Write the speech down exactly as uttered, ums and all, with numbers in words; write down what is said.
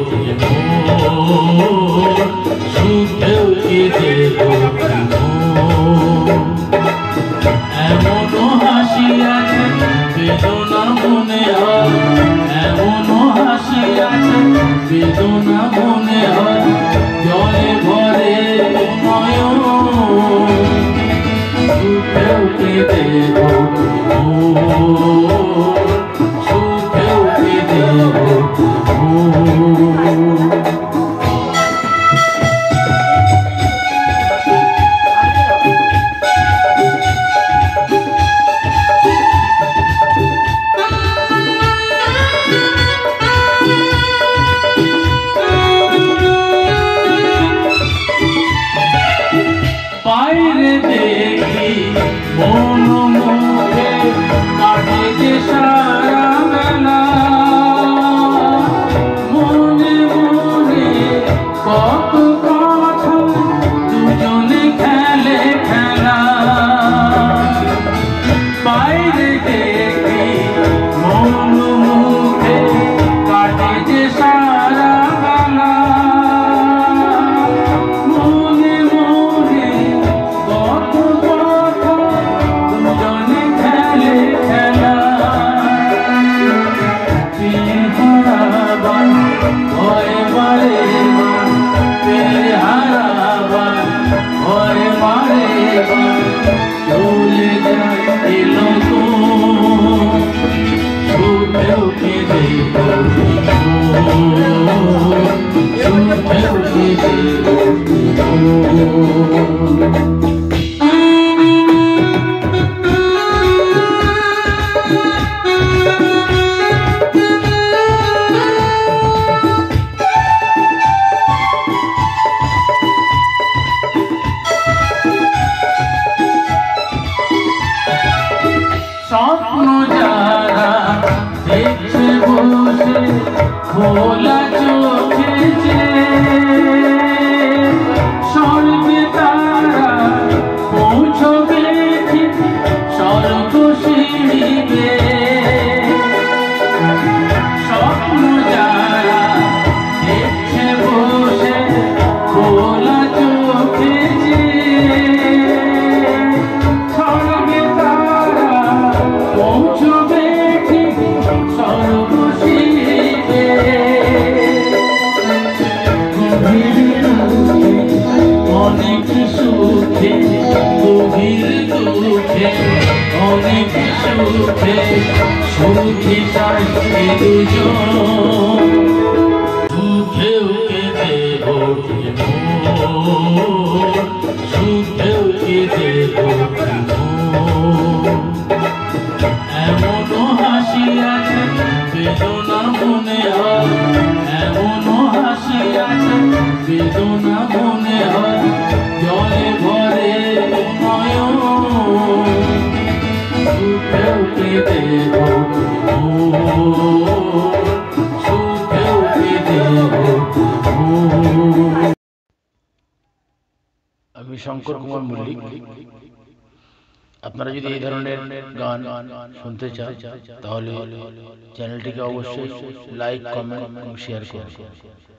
সুখেও কেঁদে এমনও হাসি আছে বেদনা মনে হয়, এমনও হাসি আছে বেদনা মনে হয়, জলে ভরে নয়ন সুখেও কেঁদে সুখেও কেঁদে বাইরে দেখি মন মুখে কাটে যে সারা বেলা, মনে মনে কত কথা দুজনে খেলে খেলা। বাইরে দেখি মন মুখে কাটে যে সারা বেলা, মনে মনে কত কথা দুজনে খেলে খেলা। প্রিয় হারাবার ভয় বারে বার, প্রিয় হারাবার ভয় বারে বার, চলে যায় এলো তো সুখেও কেঁদে সুখেও কেঁদে স্বপ্ন যারা দেখছে বসে খোলা চোখে যে, স্বর্গে তারা পৌঁছবে ঠিক স্বর্গ সিঁড়ি বেয়ে। স্বপ্ন যারা দেখছে বসে খোলা চোখে যে, স্বর্গে তারা পৌঁছবে ঠিক স্বর্গ সিঁড়ি বেয়ে। গভীর অনেক সুখে গভীর দুঃখে অনেক সুখে সুখী থাকে দুজন, সুখেও কেঁদে ওঠে মন সুখেও কেঁদে ওঠে মন। এমনও হাসি আছে বেদনা মনে হয়, এমনও হাসি আছে বেদনা মনে হয়, জলে ভরে নয়ন সুখেও কেঁদে সুখেও কেঁদে। আমি শঙ্কর কুমার মল্লিক। আপনারা যদি এই ধরনের গান শুনতে চান তাহলে চ্যানেলটিকে অবশ্যই লাইক, কমেন্ট এবং শেয়ার করুন।